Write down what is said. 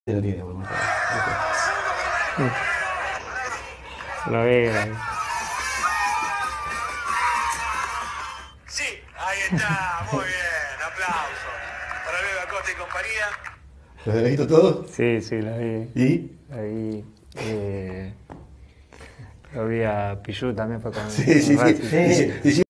Lo tiene, por favor. Lo vi. Sí, ahí está, muy bien, aplauso. Para Leo Acosta y compañía. ¿Los has visto todos? Sí, lo vi. ¿Y? Lo vi. Lo vi a Pichu también fue con Sí, sí, Racing. sí.